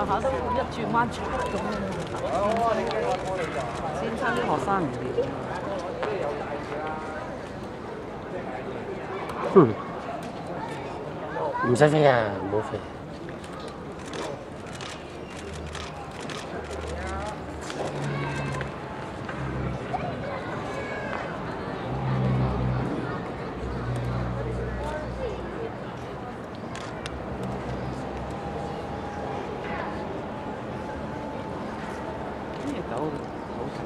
學校都一轉彎咁先生啲學生唔掂。 唔使飛啊，唔好飛。 呢隻狗好細。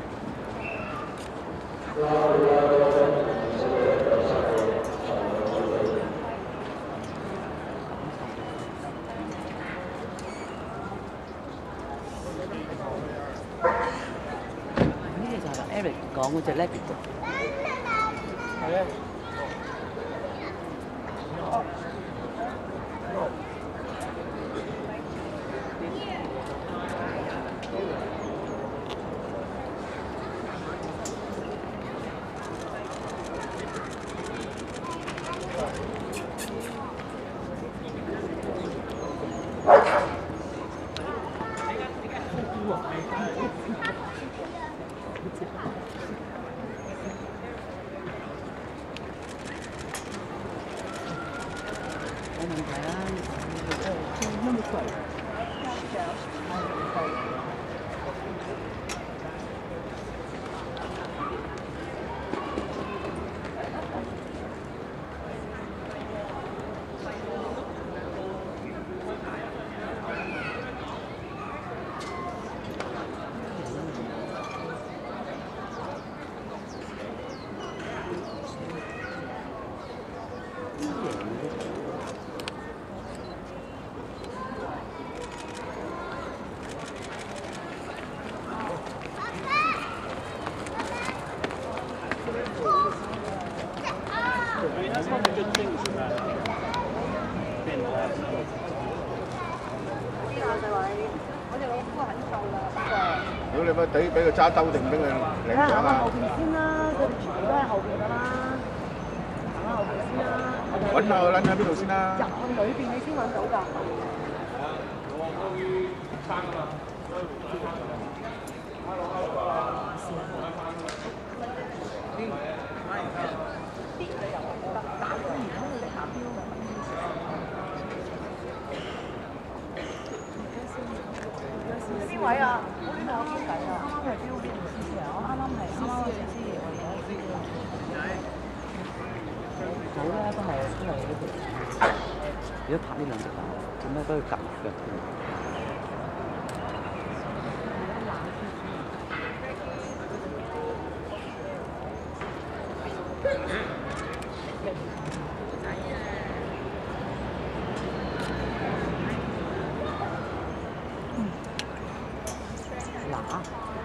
呢隻就係 Eric 講嗰隻 Labrador。係啊。冇問題啦，乜乜鬼？ 如果你乜俾佢揸兜定俾佢領獎啊？ 後邊先啦，佢哋全部都喺後邊㗎啦，行喺後邊先啦。 揾下佢撚喺邊度先啦？ 入去裏邊你先揾到㗎。邊位啊？我呢度有傾偈啊！啱啱係標邊條 C C 啊？我啱啱係C C 我而家知道。好啦，都係呢條。如果拍呢兩隻狗，做咩都要夾腳嘅？嗱。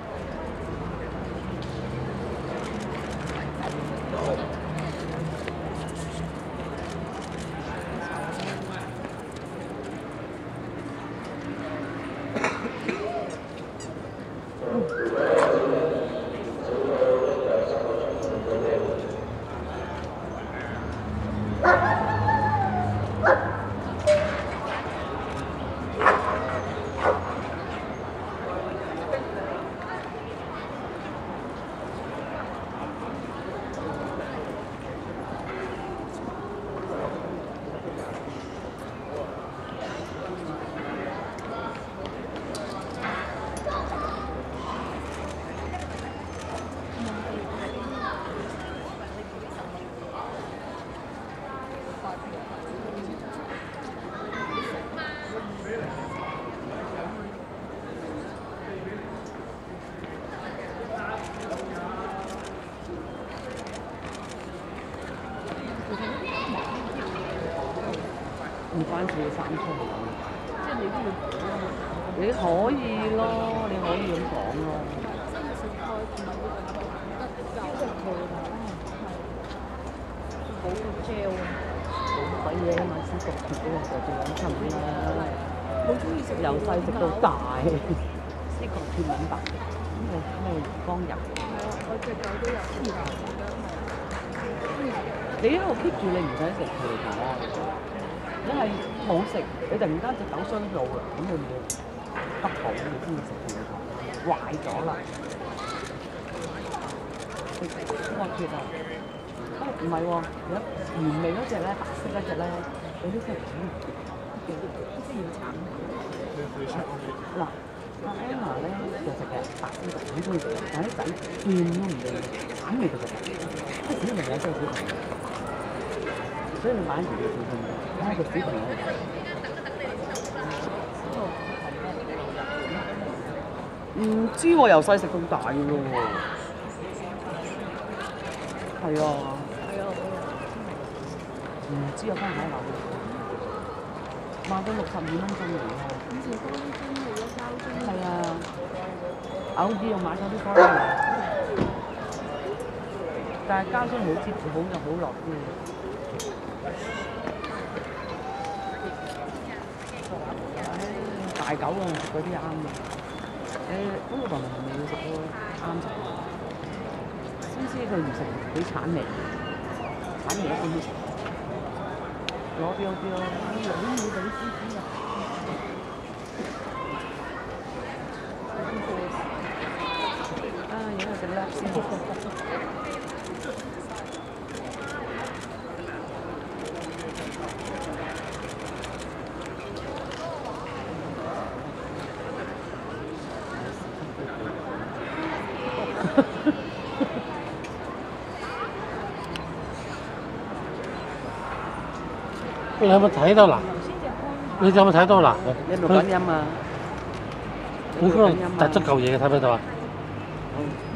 唔關事3出嚟講，即係你都要你可以咯，你可以咁講咯。好 gel 冇鬼嘢啊嘛，先焗住嗰個就最穩陣啦。好中意食由細食到大，先焗住明白。咁咪光入。係啊，我隻狗都有黐牙。你一路 keep 住，你唔使食佢㗎。 你係冇食，你突然間隻狗傷咗啦，咁你冇得補，你先至食佢嘅壞咗啦。我其實唔係喎，有原味嗰隻咧，白色嗰隻咧，有啲真係幾要慘。嗱，阿 Emma 咧就食嘅白色就好中意食，但係啲仔見都唔理，反味就食。啲小朋友真係小朋友，所以你買住要小心啲，睇下個小朋友。唔知喎，由細食到大嘅喎。係啊。唔知啊，翻睇下。賣咗62蚊斤嚟喎。以前多啲樽嚟咗膠樽。係啊，偶爾又買咗啲玻璃，但係膠樽好接好就好落啲。大狗啊，食嗰啲啱嘅。嗰個雲南味要食咯，啱食。先知佢唔食俾橙味，橙味一般都食。攞標標，啲女要俾師傅啊！啊，而家食叻先。 你有冇睇到嗱？你有冇睇到嗱？ 你咪滾音啊！ 佢嗰度突咗嚿嘢嘅，睇唔睇到啊？ 好。